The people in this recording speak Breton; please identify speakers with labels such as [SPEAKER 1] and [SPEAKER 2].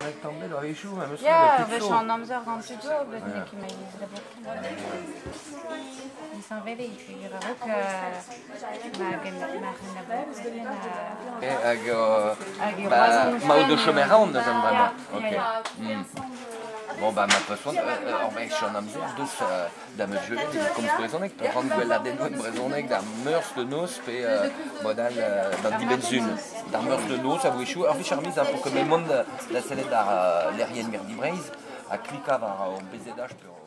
[SPEAKER 1] direkt tomber da echou, ma meus
[SPEAKER 2] Ja,
[SPEAKER 1] da
[SPEAKER 2] wech
[SPEAKER 1] pitflo.
[SPEAKER 2] an amzer gant tuto, bet ne ki ma yiz da bok. Is an vele, figur a rok, ma gen la bok.
[SPEAKER 1] Hag
[SPEAKER 2] Hag eo razon
[SPEAKER 1] ma o de
[SPEAKER 2] fen,
[SPEAKER 1] chomer aon da zan bremañ.
[SPEAKER 2] Ja,
[SPEAKER 1] Ok.
[SPEAKER 2] ja.
[SPEAKER 1] Bon, bah, ma façon, or mec, je suis en amzer, deus da meus violet, comme brezonek, pe ran gwell la dennoet brezonek, da meurs de nos, pe modal d'an dibet zun. Da meurs de nos, a vouechou, ar vich ar miz, pour que mes monde da sellet ar lerien mer dibreiz, a klikav ar bezedaj,